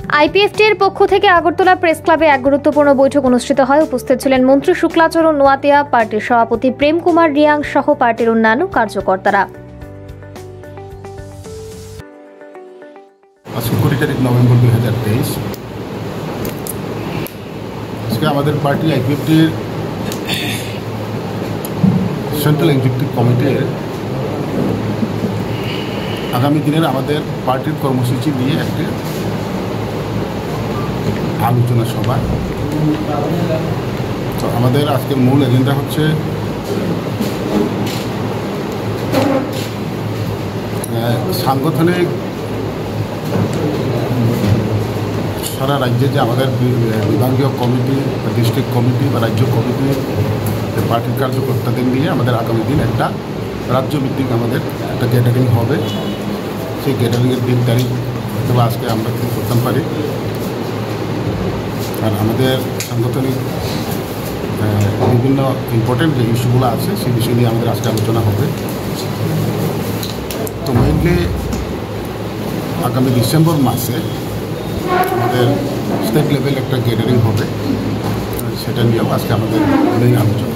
আইপ এফটের পক্ষ থেকে আগরতলা প্রেস ক্লাবে এক গুরুত্বপূর্ণ বৈঠক অনুষ্ঠিত হয়। উপস্থিত ছিলেন মন্ত্রী শুক্লাচরণ নোয়াতিয়া, পার্টির সভাপতি প্রেম কুমার রিয়াং সহ পার্টির অন্যান্য কার্যকর্তারা। আজকে 20 তারিখ নভেম্বর 2023 আজকে আমাদের পার্টি আইপ এফটের সেন্ট্রাল এক্সিকিউটিভ কমিটির আগামী দিনের আমাদের পার্টির কর্মসূচি নিয়ে একটি আলোচনা সভা। তো আমাদের আজকের মূল এজেন্ডা হচ্ছে সাংগঠনিক সারা রাজ্যে যে আমাদের বিভাগীয় কমিটি বা ডিস্ট্রিক্ট কমিটি বা রাজ্য কমিটি পার্টির কার্যকর্তাদের নিয়ে আমাদের আগামী দিন একটা রাজ্যভিত্তিক আমাদের একটা গ্যাদারিং হবে। সেই গ্যাদারিংয়ের দিন তারিখ অথবা আজকে আমরা ঠিক করতে পারি। আর আমাদের সাংগঠনিক বিভিন্ন ইম্পর্টেন্ট যে ইস্যুগুলো আছে সেই বিষয় নিয়ে আমাদের আজকে আলোচনা হবে। তো মেইনলি আগামী ডিসেম্বর মাসে আমাদের স্টেট লেভেল একটা গ্যাদারিং হবে, সেটা নিয়েও আজকে আমাদের মেইন আলোচনা।